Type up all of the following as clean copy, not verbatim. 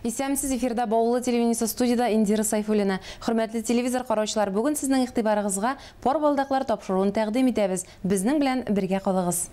Исәмсез эфирда Баулы телевизия студияда Индира Сайфуллина. Хөрмәтле телевизор караучылар, бүген сезнең игътибарыгызга пор балдаклар тапшыруын тәкъдим итәбез. Безнең белән бергә калыгыз.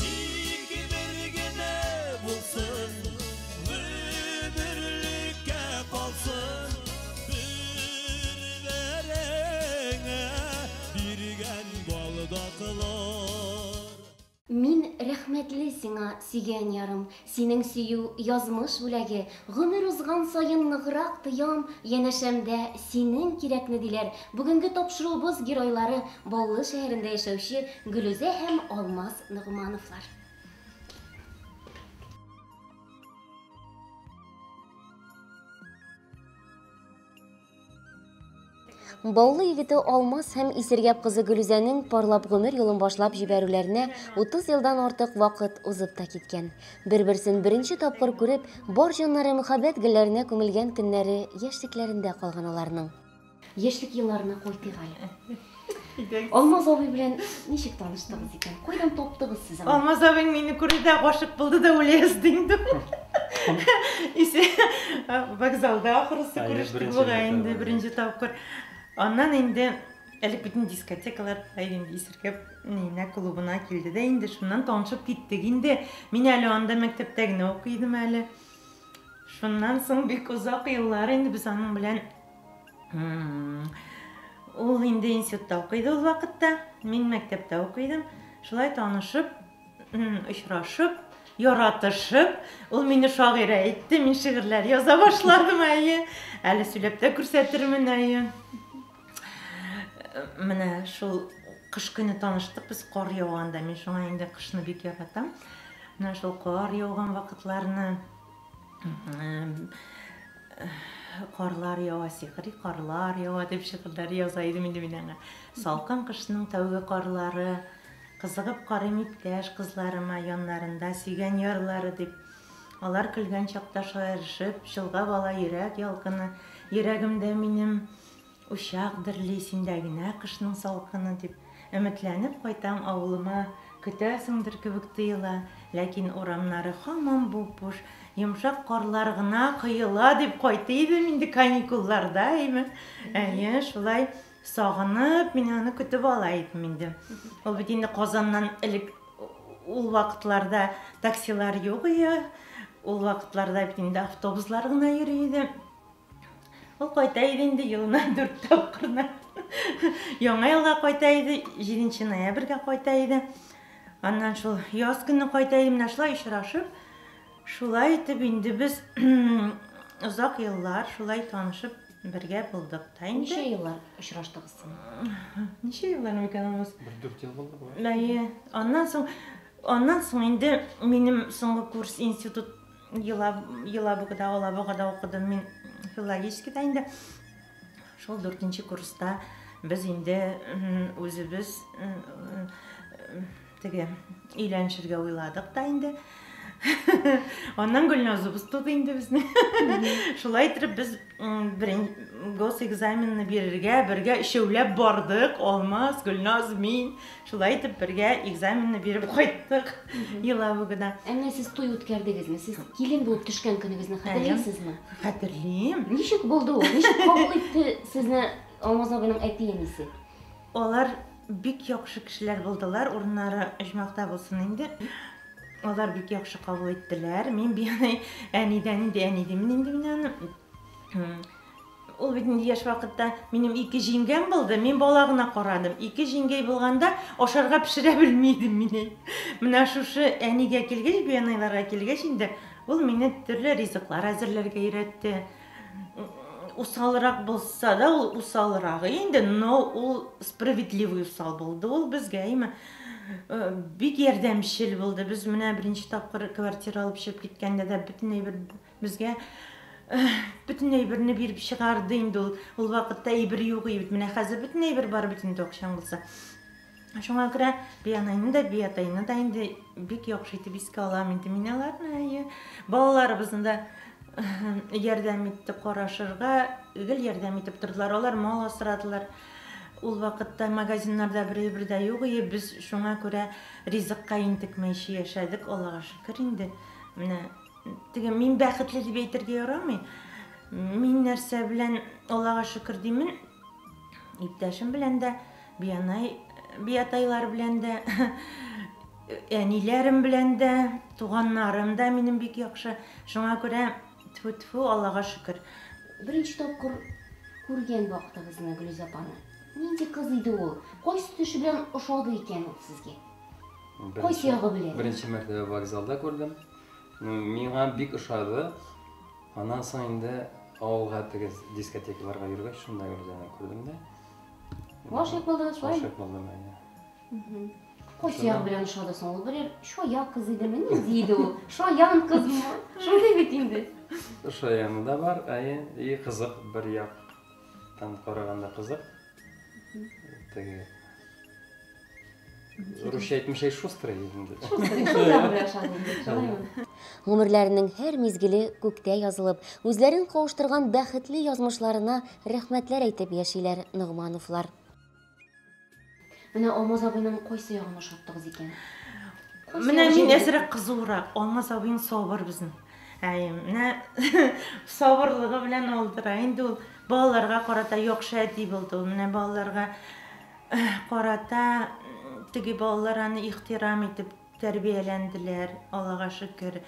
Мин рәхмәтле сиңа, сөйгән ярым, синең сөю язмыш бүләге, гомер узган саен ныграк тоям, янәшәмдә синең кирәкне диләр. Бүгенге тапшыруыбыз геройлары Баулы шәһәрендә яшәүче Гөлүзә һәм Алмаз Нугмановлар. Баулы егете Алмаз һәм Исергәп кызы Гөлүзәнең парлап гомер юлын башлап җибәрүләренә 30 елдан артык вакыт узып та киткән. Бер-берсен беренче тапкыр күреп, бар җаннары мөхәббәт гөлләренә күмелгән көннәре яшьлекләрендә калган аларның. Яшьлек елларына кайтыйк әле. Алмаз абый белән ничек таныштыгыз икән? Кайдан таптыгыз сез аны? Алмаз абый мине күрде, гашык булды да үләсде инде. Вокзалда ахырсы күрештек булган инде беренче тапкыр. Аннан инде әле бүтән дискотекалар инде Исергәп нина клубына килде дә инде шуннан танышып киттек инде. Мин әле анда мәктәптә генә укыйдым әле. Шуннан соң бик узак еллар инде без аның белән ул инде институтта укыйды ул вакытта, мин мәктәптә укыйдым. Шулай танышып, очрашып, яратышып, ул мине шагыйрә итте, мин шигырьләр яза башладым әйе. Әле сөйләп тә күрсәтермен әйе. Менә шул кыш көне таныштык без кар яуганда, мин шуңа инде кышны бик яратам. Менә шул кар яуган вакытларны карлар ява, сихри карлар ява дип шигырьләр яза идем инде мин аңа. Салкын кышның тәүге карлары, кызыгып карыйм иптәш кызларыма яннарында сөйгән ярлары дип. Алар көлгән чакта шаярышып, чылгап ала йөрәк ялкыны, йөрәгемдә минем uşaq дирли синдә генә кышның салкыны дип. Өметләнеп кайтам авылыма, көтәсеңдер кебек тоела, ләкин урамнары һаман буп-буш, йомшак карлар гына кыела дип кайтты идем инде каникулларда, әйе, шулай сагынып, мин аны көтеп ала идем инде. Ул бит инде Казаннан элек ул вакытларда таксилар юк иде. Ул вакытларда бит инде автобуслар гына йөри иде. Ул кайта иде инде елына 4 тапкырна. Яңа елга кайта иде, 7 ноябрьгә кайта иде. Аннан шул яз көне кайта иде, менә шулай очрашып, шулай итеп инде без узак еллар шулай танышып бергә булдык та инде. Ничә еллар очраштыгыз сез? Ничә еллар микәнбез? 4 ел булды бу. Әйе, аннан соң инде минем соңгы курс институт Елабугада укыдым мин филологическийда инде. Шул 4нче курста без инде үзебез теге өйләнешергә уйладык та инде. Аннан Гөлназыбыз туды инде безне. Шулай итеп без гос экзаменны бирергә бергә өчәүләп бардык. Алмаз, Гөлназ, мин. Шулай итеп бергә экзаменны биреп кайттык Елабугада. Әмма сез туй үткәрдегезме? Сез килен булып төшкән көнегезне хәтерлисезме? Хәтерлим. Ничек булды ул? Ничек кабул итте сезне Алмаз абыйның әти-әнисе? Алар бик яхшы кешеләр булдылар, урыннары оҗмакта булсын инде. Алар бик яхшы кабул иттеләр. Мин бияне әнидән инде мине. Ул бит инде яшь вакытта минем 2 җиңгәм булды. Мин бала гына карадым. 2 җиңгәй булганда ашарга пешерә белмидем мине. Менә шушы әнигә килгәч, биянайларга килгәч инде ул мине төрле ризыклар әзерләргә өйрәтте. Усалрак булса да, ул усалрагы инде, но ул справедливый усал булды. Ул безгә бик ярдәмчел булды. Без менә беренче тапкыр квартира алып чыгып киткәндә дә бөтенләй безгә бөтенләй берне биреп чыгарды инде ул. Ул вакытта әйбер юк иде. Менә хәзер бөтенләй бер бар бит инде акчам булса. Шуңа күрә биянайны да, биятайны да инде бик яхшы итеп искә алам инде мин аларны. Балаларыбызны да ярдәм итте карашырга, гел ярдәм итеп тордылар. Алар мал асрадылар. Ул вакытта магазиннарда бер дә юк иде. Без шуңа күрә ризыкка интекмәйче яшәдек. Аллага шөкер инде. Менә мин бәхетле дип әйтергә ярамый. Мин нәрсә белән Аллага шөкер димен. Иптәшем белән дә, биятайлар белән дә, әниләрем белән дә, туганнарым да минем бик яхшы. Шуңа күрә тфу-тфу, Аллага шөкер. Беренче тапкыр күргән вакытыгызны Гөлүз апаны. Нинди кыз иде ул? Кайсы төше белән ошады икән ул сезгә? Кайсы ягы белән? Беренче мәртәбә вокзалда күрдем. Миңа бик ошады. Аннан соң инде авылга теге дискотекаларга йөргәч, шунда күрдем дә. Гашык булдыгыз шулай? Гашык булдым, әйе. Кайсы ягы белән ошады соң ул? Бер шаяк кыз идеме? Нинди иде ул? Шаян кызмы? Шундый бит инде. Шаяны да бар, әйе. И кызык, бер яктан караганда кызык. Теге Русча әйтмешәй шустрый инде. Гомерләренең һәр мизгеле күктә язылып, үзләрен кавыштырган бәхетле язмышларына рәхмәтләр әйтеп яшиләр Ногмановлар. Менә Алмаз абыйның кайсы ягын ошаттыгыз икән? Менә мин әзрәк кызурак, Алмаз абыйның сабыр безнең. Менә сабырлыгы белән алдыра инде ул. Балаларга карата яхшы әти булды ул. Менә балаларга карата теге балалар аны ихтирам итеп тәрбияләнделәр, Аллага шөкер.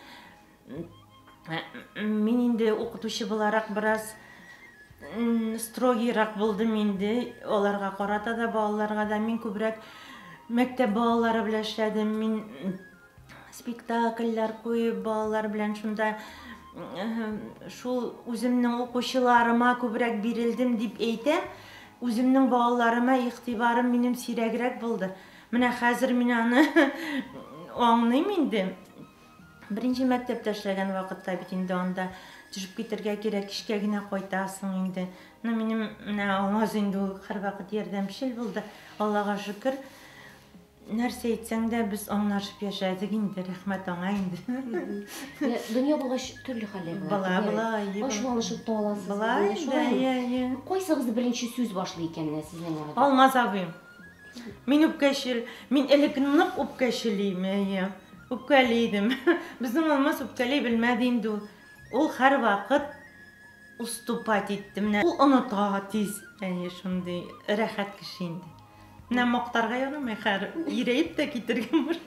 Мин инде укытучы буларак бераз строгийрак булдым инде. Аларга карата да, балаларга да мин күбрәк мәктәп балалары белән эшләдем. Мин спектакльләр куеп, балалар белән шунда шул үземнең укучыларыма күбрәк бирелдем дип әйтәм. Үземнең балаларыма игътибарым минем сирәгрәк булды. Менә хәзер мин аны аңлыйм инде. Беренче мәктәптә эшләгән вакытта бит инде анда төшеп китәргә кирәк, кичкә генә кайтасың инде. Минем менә Алмаз инде ул һәрвакыт ярдәмчел булды. Аллага шөкер. Нәрсә әйтсәң дә без аңлашып яшәдек инде, рәхмәт аңа инде. Дөнья булгач төрле хәлләр була. Бала, Ачуланышып та аласыз. Бала, Кайсыгыз беренче сүз башлый икән сезнең арада? Алмаз абыйм. Мин үпкәчел, мин элек нык үпкәчелим, үпкәли идем. Безнең Алмаз үпкәли белмәде инде ул. Ул һәрвакыт уступать итте. Менә ул оныта тиз, шундый рәхәт кеше инде. Менә мактарга ярамый, ирәеп тә китергән бер.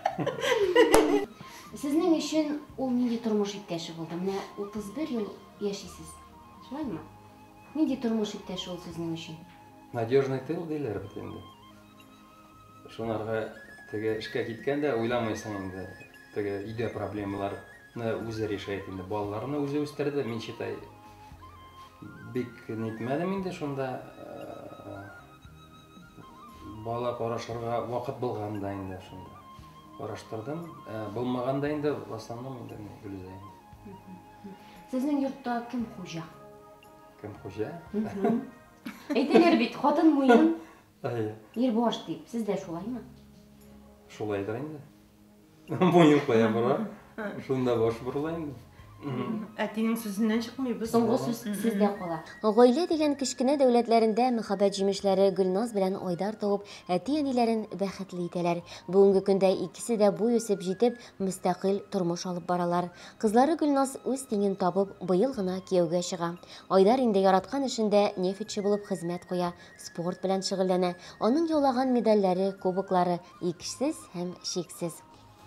Сезнең өчен ул нинди тормыш иптәше булды? Менә 31 ел яшисез. Шулаймы? Нинди тормыш иптәше ул сезнең өчен? Надежный тыл диләр бит инде. Шунарга теге эшкә киткәндә уйламыйсың инде. Теге өйдә проблемаларны үзе решает инде. Балаларны үзе үстерде, мин читай. Бик нитмәдем инде шунда. Бала карашырга вакыт булганда инде шунда. Караштырдым. Булмаганда инде в основном инде Гөлүзә. Сезнең йортта кем хуҗа? Кем хуҗа? Әйтәләр бит, хатын муен, Әйе. ир баш дип. Сездә шулаймы? Шулайдыр инде. Муен куя бара. Шунда баш бурыла инде. Әтинең сүзеннән чыкмыйбыз. Соңгы сүз сездә кала. Гаилә дигән кечкенә дәүләтләрендә мәхәббәт җимешләре Гөлназ белән Айдар туып, әти-әниләрен бәхетле итәләр. Бүгенге көндә икесе дә буй үсеп җитеп, мөстәкыйль тормыш алып баралар. Кызлары Гөлназ үз тиңен табып, быел гына кияүгә чыга. Айдар инде яраткан эшендә нефтче булып хезмәт куя, спорт белән шөгыльләнә. Аның яулаган медальләре, кубоклары иксез һәм чиксез.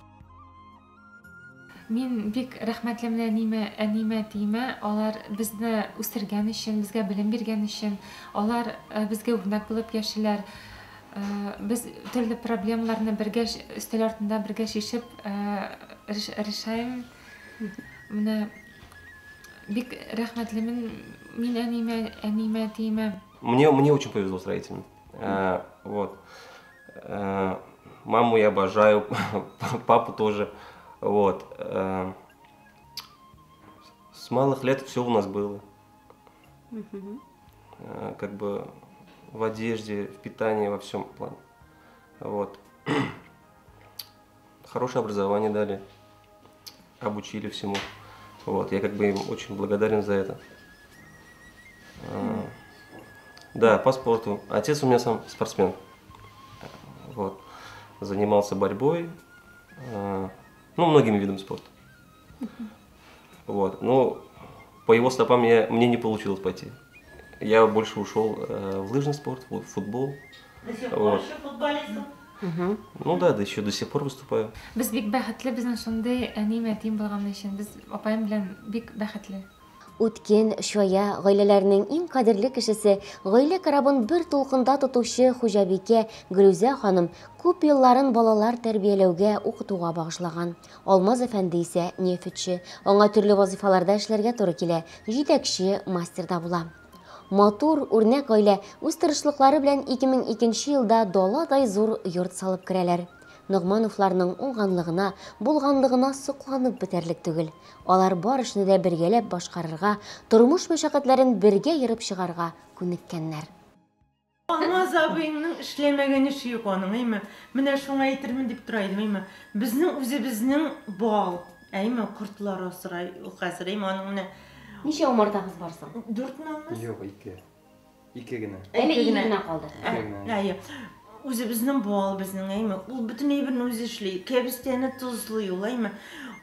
Мин бик рәхмәтле менә әнимә тимә, алар безне үстергән өчен, безгә белем биргән өчен, алар безгә үрнәк булып яшиләр. Без төрле проблемаларны бергә өстәл артында бергә шишеп решаем. Менә бик рәхмәтлемен мин әнимә тимә. Мне очень повезло с родителями. Вот. Маму я обожаю, папу тоже. Вот. С малых лет все у нас было. Как бы в одежде, в питании, во всем плане. Вот. Хорошее образование дали, обучили всему. Вот. Я как бы им очень благодарен за это. Да, по спорту. Отец у меня сам спортсмен. Вот. Занимался борьбой. Ну, многими видами спорта. Вот. Но по его стопам мне не получилось пойти. Я больше ушел в лыжный спорт, в футбол. До сих пор Вот. еще футболистом? Ну да, да еще до сих пор выступаю. Без бик бәхетле безнең шундый әни мәтин булган өчен без апаем белән бик бәхетле. Үткен, шоя, гаиләләрнең иң кадерле кешесе, гаилә карабын бер тулкында тотучы хуҗабикә Гөлүзә ханым күп елларын балалар тәрбияләүгә, укытуга багышлаган. Алмаз әфәнде исә нефтче, аңа төрле вазифаларда эшләргә туры килә, җитәкче мастерда була. Матур, үрнәк гаилә үз тырышлыклары белән 2002 елда даладай зур йорт салып керәләр. Ногмановларның уңганлыгына, булганлыгына сокланып бетәрлек түгел. Алар бар эшне дә бергәләп башкарырга, тормыш мәшәкатьләрен бергә йөреп чыгарга күнеккәннәр. Алмаз абыйның эшләмәгән эше юк аның, әйме. Менә шуңа әйтермен дип тора идем, әйме. Безнең үзебезнең бал, әйме, кортлар асрай, хәзер әйме аның менә Ничә умыртагыз барсың? 4 алмаз. Юк, 2. 2 генә. Әле 2 генә калды. Әйе. Үзебезнең бал, безнең әйме. Ул бөтен әйберне үзе эшли. Кәбестәне тузлый ул, әйме.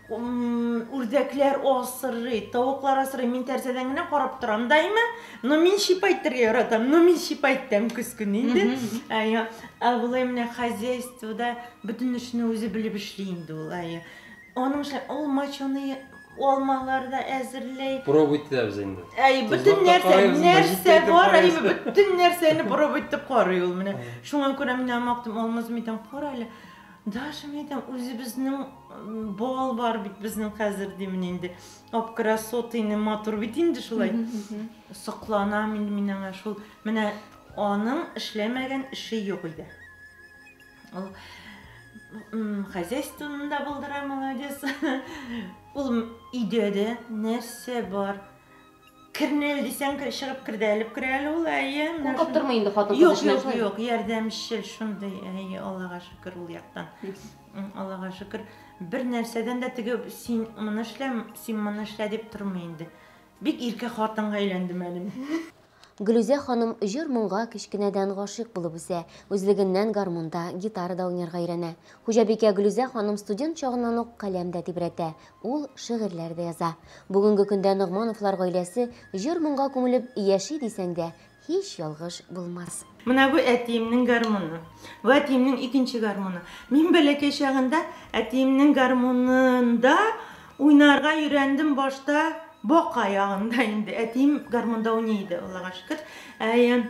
Үрдәкләр асрый, тавыклар асрый. Мин тәрсәдән генә карап торам да, әйме. Но мин шипайтырга яратам. Но мин шипайтам күз көн инде. Әйе. Булай менә хозяйствода бөтен эшне үзе белеп эшли инде ул, әйе. Аның ул мачоны алмаларда әзерләй. Пробуйте да без инде. Бөтен нәрсә бар, бөтен нәрсәне пробуйте карый ул менә. Шуңа күрә мин мактым, алмаз митәм кара әле. Даже митәм үзебезнең бал бар бит безнең хәзер димен инде. Апкрасотыйны матур бит инде шулай. Сокланам инде мин аңа шул. Менә аның эшләмәгән эше юк иде. Ул хозяйствода булдыра, молодец. Ул идеде нәрсә бар. Кирнел дисәң чыгып кирдәлеп керәле ул, әйе. Куркып тормый инде хатын кыз эшеннән. Юк, ярдәмчел шундый, әйе, Аллага шөкер ул яктан. Аллага шөкер. Бер нәрсәдән дә теге син моны эшлә дип тормый инде. Бик иркә хатынга әйләндем әле. Гөлүзә ханым җыр-моңга кечкенәдән гашыйк булып үсә, үзлегеннән гармунда, гитарада уйнарга өйрәнә. Хуҗабикә Гөлүзә ханым студент чагыннан ук каләм дә тибрәтә. Ул шигырьләр дә яза. Бүгенге көндә Ногмановлар гаиләсе җыр-моңга күмелеп яши дисәң дә, һич ялгыш булмас. Менә бу әтиемнең гармуны. Бу әтиемнең икенче гармуны. Мин бәләкәй чагында әтиемнең гармунында уйнарга өйрәндем башта. Бока ягында инде. Әтием гармунда уйнайды, Аллага шөкер.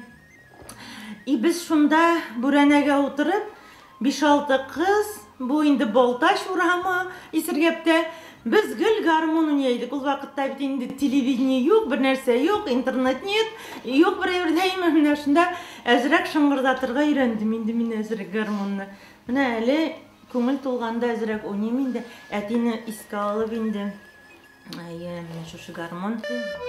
Без шунда бүрәнәгә утырып, 5-6 кыз, бу инде Балташ урамы, Исергәптә, без гел гармун уйнайдык. Ул вакытта бит инде телевидение юк, бер нәрсә юк, интернет нет, юк бер yerдә менә шунда әзрәк шыңгырдатырга өйрәндем инде мин әзрәк гармунны. Менә әле күңел тулганда әзрәк уйныйм инде. Әтине искә алып инде. Әйе, менә шушы гармон.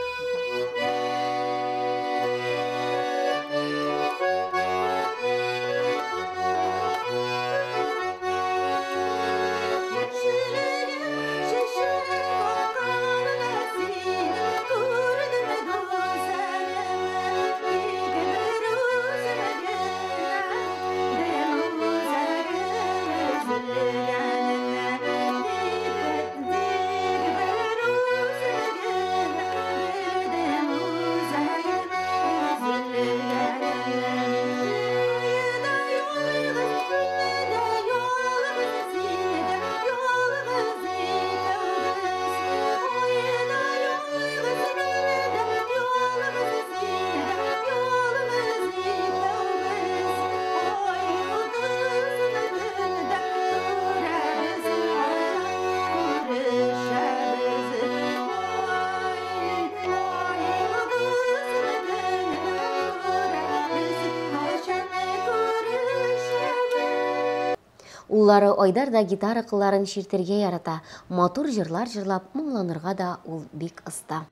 Уллары Айдар да гитара кылларын ширтергә ярата, матур җырлар җырлап моңланырга да ул бик оста.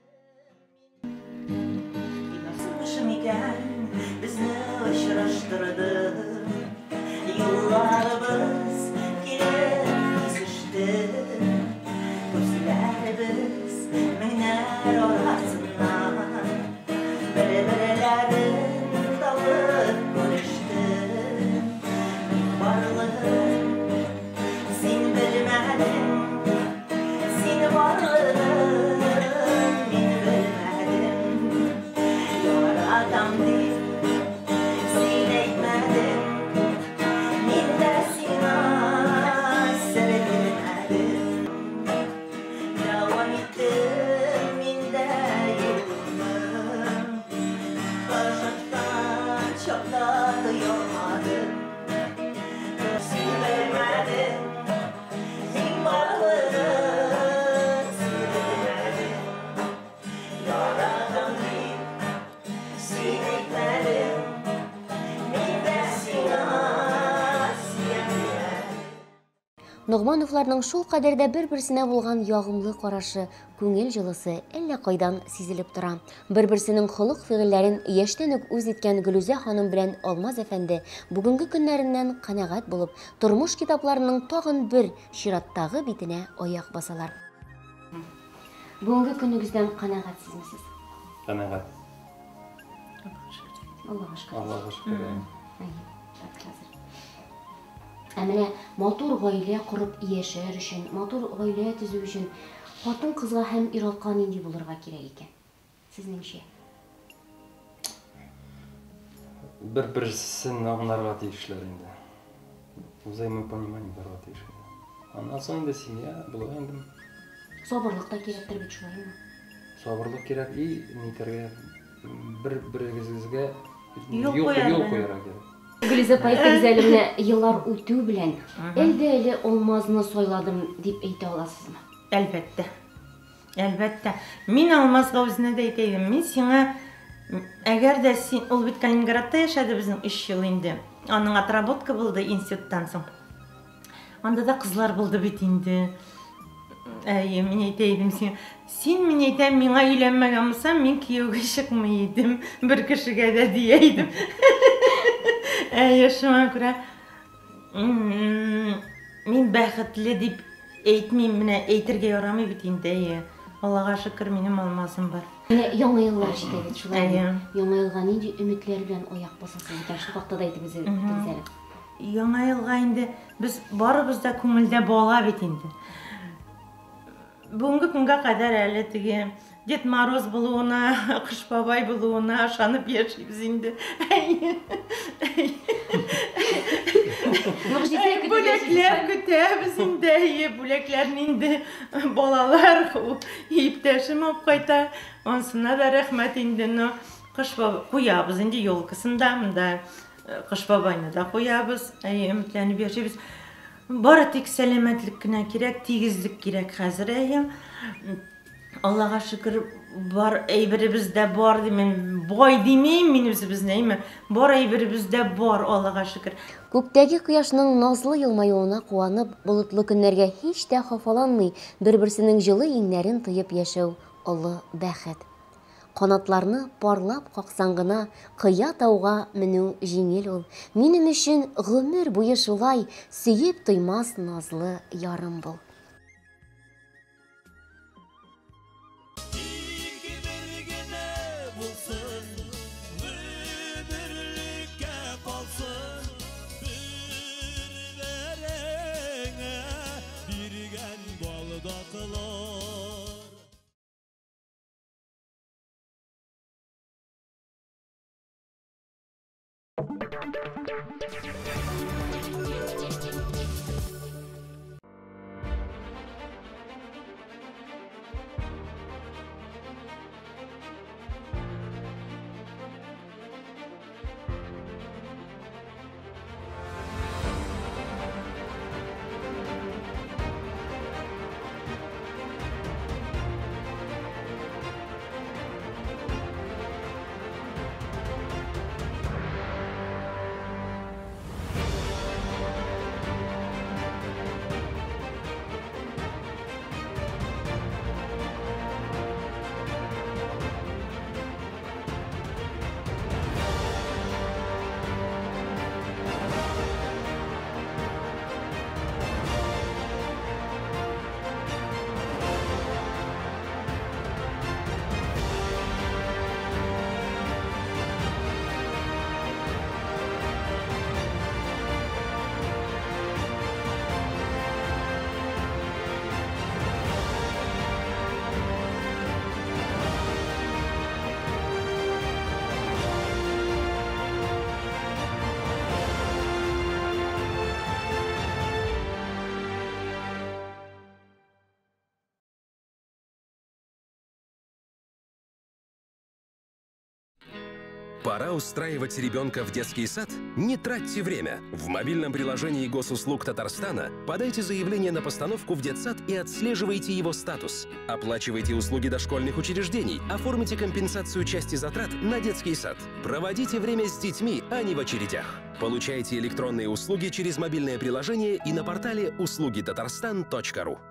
Безне очраштырды, юлларыбыз килеште, күзләребез менәр арасыннан, бер-берләрен талып күреште. Барлыгын син белмәдең, син барлыгын Ногмановларның шул кадәрдә бер-берсенә булган ягымлы карашы, күңел җылысы әллә кайдан сизелеп тора. Бер-берсенең холык-фигыльләрен яшьтән үк үз иткән Гөлүзә ханым белән Алмаз әфәнде бүгенге көннәреннән канәгать булып, тормыш китапларының тагын бер чираттагы битенә аяк басалар. Бүгенге көнегездән канәгатьсезмисез? Канәгать. Аллаһка шөкер. Аллаһка шөкер. Әмінә матур гаилә құрып яшәр өчен, матур гаилә төзү өчен хатын кызга һәм ир-атка нинди булырга кирәк икән? Сезнеңчә? Бер-берсен аңларга тиешләр инде. Взаимопонимание барга тиеш. Аннан соң инде семья була инде. Сабырлык та кирәктер бит шулаймы? Сабырлык кирәк и нитәргә бер-берегезгә Юл юл куярга. куярга кирәк. Гөлүзә пәйтегезәлемне еллар үтү белән әлдә Алмазны сайладым дип әйтә аласызмы? Әлбәттә. Әлбәттә. Мин Алмазга үзенә дә әйтәйдем. Мин сиңа, әгәр дә син, ул бит Калининградта яшәде безнең 3 ел инде. Аның отработка булды институттан соң. Анда да кызлар булды бит инде. Мин әйтәйдем сиңа. Син, мин әйтәм, миңа өйләнмәгән булсам, мин кияүгә чыкмый идем. Бер кешегә дә диәйдем. Шуңа күрә мин бәхетле дип әйтмим, менә әйтергә ярамый бит инде. Аллага шөкер, минем Алмазым бар. Яңа еллар җитә бит шулай. Әйе. Яңа елга нинди өметләр белән аяк басасыз икән? Шул вакытта да әйтегез әле. Яңа елга инде без барыбыз да күңелдә бала бит инде. Бүгенге көнгә кадәр әле теге Дед Мороз булуына, Кыш бабай булуына ышанып яшибез инде. Бүләкләр көтәбез инде, бүләкләрне инде балалар иптәшем алып кайта. Онсына да рәхмәт инде. Кыш бабай куябыз инде елкасында, монда Кыш бабайны да куябыз. Өметләнеп яшибез. Бары тик сәламәтлек кенә кирәк, тигезлек кирәк хәзер. Аллага шөкер, бар әйберебез дә бар димен. Бай димим мин үзебезне, бар әйберебез дә бар, Аллага шөкер. Күктәге кояшның назлы елмаюына куанып, болытлы көннәргә һич тә хафаланмый, бер-берсенең җылы иңнәрен тоеп яшәү олы бәхет. Канатларны парлап каксаң гына, кыя тауга менү җиңел ул. Минем өчен гомер буе шулай сөеп тоймас назлы ярым бул. Пора устраивать ребенка в детский сад? Не тратьте время. В мобильном приложении госуслуг Татарстана подайте заявление на постановку в детсад и отслеживайте его статус. Оплачивайте услуги дошкольных учреждений, оформите компенсацию части затрат на детский сад. Проводите время с детьми, а не в очередях. Получайте электронные услуги через мобильное приложение и на портале услугитатарстан.ру.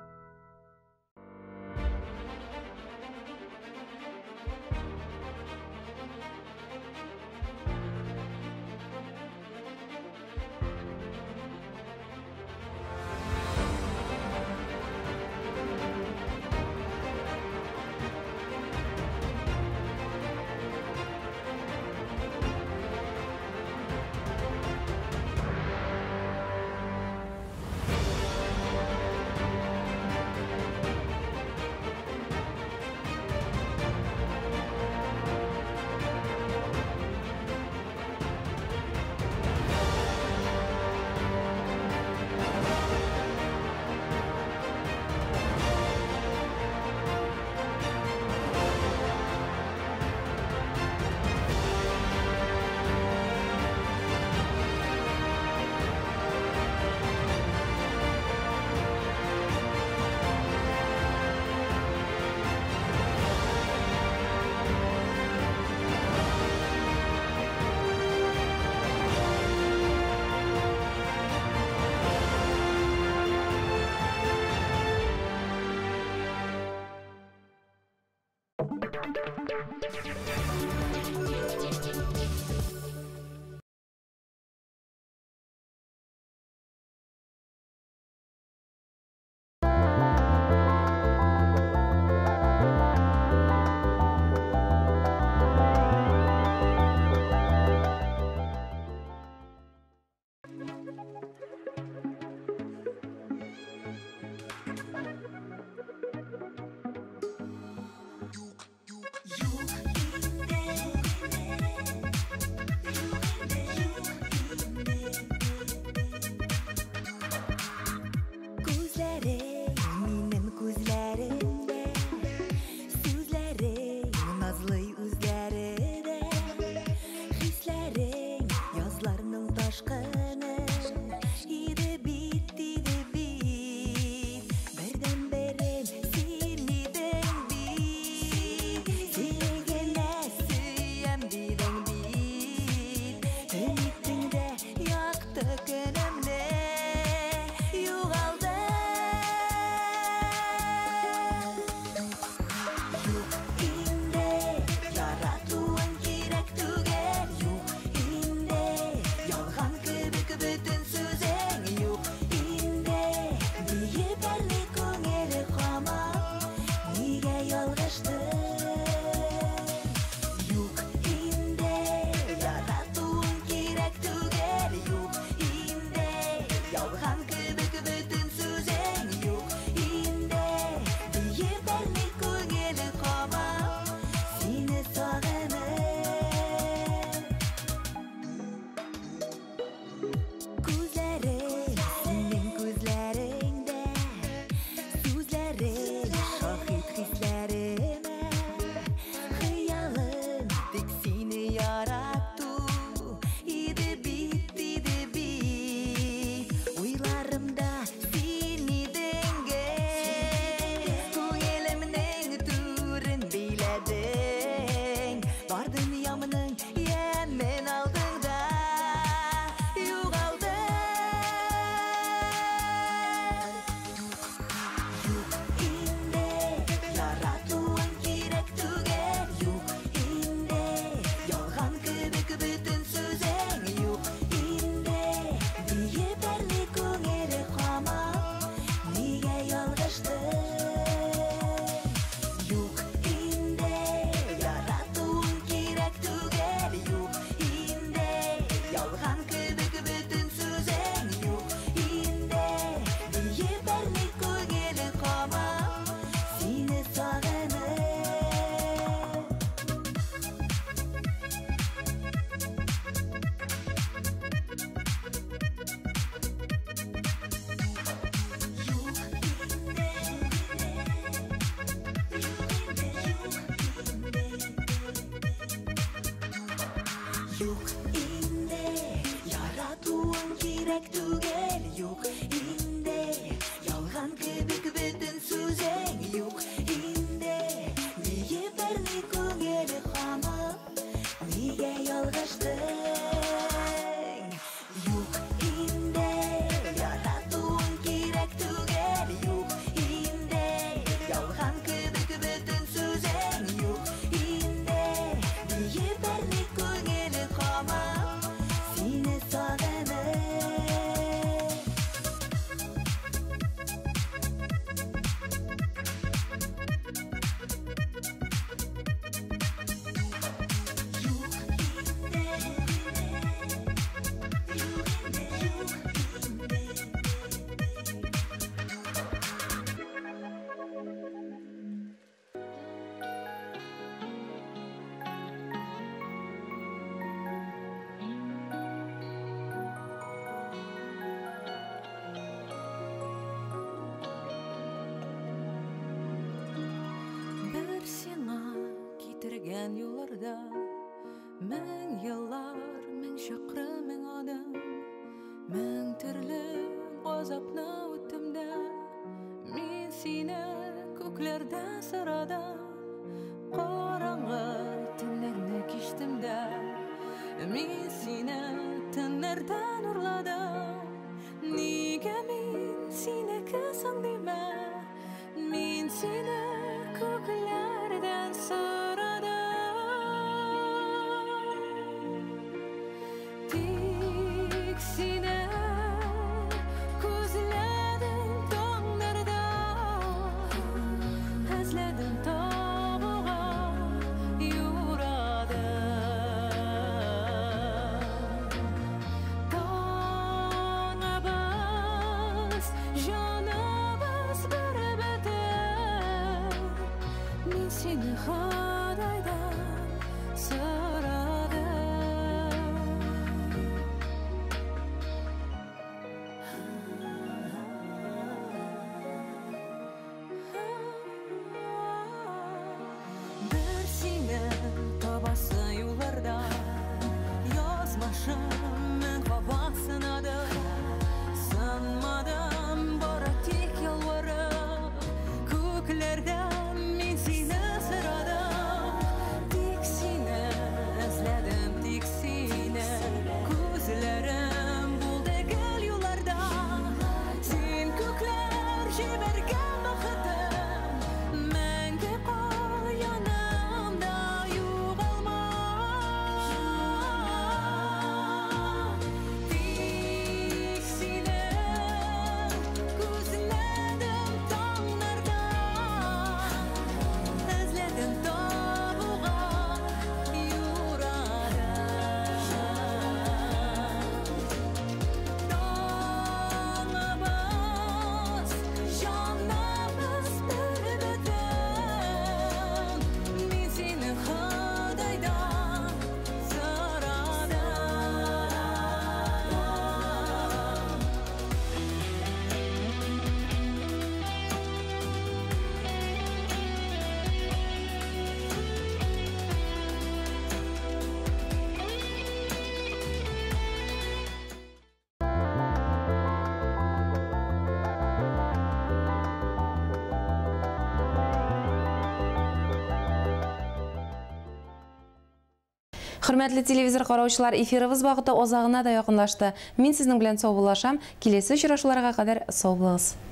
Юк инде яратуың керек түгел. Юк инде ялган кебек бөтен сүзең. Юк инде ние берни күңел хамып, ние ялгыштың. Юк инде яратуың керек түгел. Юк инде ялган кебек бөтен сүзең. Юк инде ние берни күңел хамып, сине сагынып. Бір сиңа китергән юлларда мең еллар, мең чакрым, мең адым, мең төрле газапны үттем дә. Мин сине күкләрдә сорадым, караңгы төннәрне кичтем дә. Мин сине төннәрдән урладым. Нигә мин сине кысаң димә? Мин сине күкләрдән сорадым. Тик сине күзләдем таңнарда, эзләдем табуга юрадым. Таңыбыз, җаныбыз бер-бетер. Мин сине Ходайдан сорадым. Бер сине табасы юлларда, язмышым мең каба сынадым. Сынмадым, бары тик ялварып, күкләрдән мин сине сорадым. Тик сине эзләдем, тик сине күзләрем булды гел юлларда. Син күкләр җибәргән бәхетем, мәңге кал янымда югалма. Тик сине күзләдем таңнарда, эзләдем табуга юрадым. Таңыбыз, җаныбыз бер-бетер. Мин сине Ходайдан сорадым. Хөрмәтле телевизор караучылар, эфирыбыз вакыты озагына да якынлашты. Мин сезнең белән сау булашам. Киләсе очрашуларга кадәр сау булыгыз.